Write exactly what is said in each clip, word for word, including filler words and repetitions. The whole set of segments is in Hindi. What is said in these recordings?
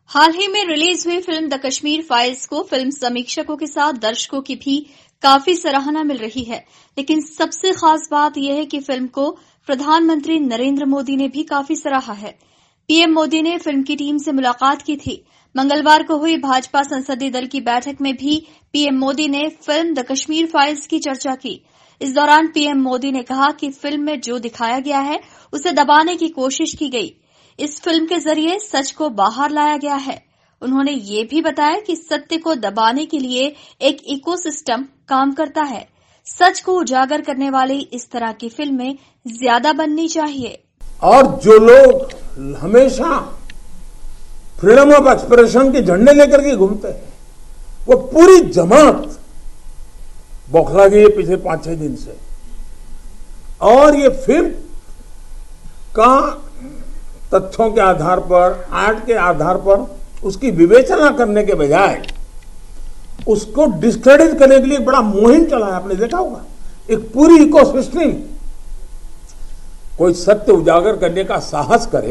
हाल ही में रिलीज हुई फिल्म द कश्मीर फाइल्स को फिल्म समीक्षकों के साथ दर्शकों की भी काफी सराहना मिल रही है। लेकिन सबसे खास बात यह है कि फिल्म को प्रधानमंत्री नरेंद्र मोदी ने भी काफी सराहा है। पीएम मोदी ने फिल्म की टीम से मुलाकात की थी। मंगलवार को हुई भाजपा संसदीय दल की बैठक में भी पीएम मोदी ने फिल्म द कश्मीर फाइल्स की चर्चा की। इस दौरान पीएम मोदी ने कहा कि फिल्म में जो दिखाया गया है उसे दबाने की कोशिश की गई। इस फिल्म के जरिए सच को बाहर लाया गया है। उन्होंने ये भी बताया कि सत्य को दबाने के लिए एक इकोसिस्टम काम करता है। सच को उजागर करने वाली इस तरह की फिल्में ज्यादा बननी चाहिए। और जो लोग हमेशा फ्रीडम ऑफ एक्सप्रेशन के झंडे लेकर के घूमते हैं, वो पूरी जमात बौखला गई है पिछले पांच छह दिन से। और ये फिल्म का तथ्यों के आधार पर, आर्ट के आधार पर उसकी विवेचना करने के बजाय उसको डिस्क्रेडिट करने के लिए एक बड़ा मुहिम चला है। आपने देखा होगा, एक पूरी इकोसिस्टम। कोई सत्य उजागर करने का साहस करे,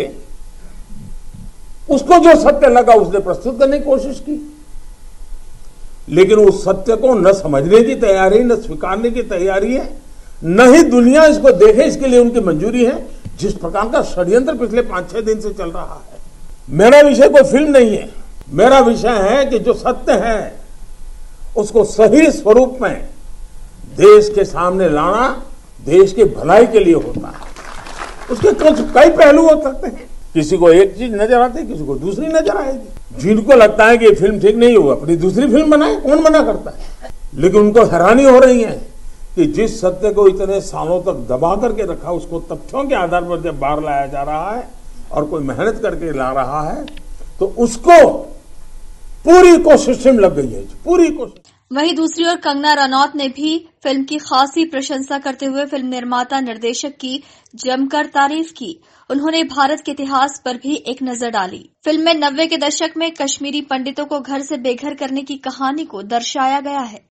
उसको जो सत्य लगा उसने प्रस्तुत करने की कोशिश की, लेकिन उस सत्य को न समझने की तैयारी, न स्वीकारने की तैयारी है, न ही दुनिया इसको देखे इसके लिए उनकी मंजूरी है। जिस प्रकार का षड्यंत्र पिछले पांच छह दिन से चल रहा है। मेरा विषय कोई फिल्म नहीं है। मेरा विषय है कि जो सत्य है उसको सही स्वरूप में देश के सामने लाना देश की भलाई के लिए होता है। उसके कुछ कई पहलू हो सकते हैं। किसी को एक चीज नजर आती है, किसी को दूसरी नजर आएगी। जिनको लगता है कि ये फिल्म ठीक नहीं हुआ, अपनी दूसरी फिल्म बनाए, कौन मना करता है। लेकिन उनको हैरानी हो रही है कि जिस सत्य को इतने सालों तक दबा करके रखा, उसको तथ्यों के आधार पर जब बाहर लाया जा रहा है और कोई मेहनत करके ला रहा है, तो उसको पूरी कोशिश लग गई है, पूरी कोशिश। वहीं दूसरी ओर कंगना रनौत ने भी फिल्म की खासी प्रशंसा करते हुए फिल्म निर्माता निर्देशक की जमकर तारीफ की। उन्होंने भारत के इतिहास पर भी एक नजर डाली। फिल्म में नब्बे के दशक में कश्मीरी पंडितों को घर से बेघर करने की कहानी को दर्शाया गया है।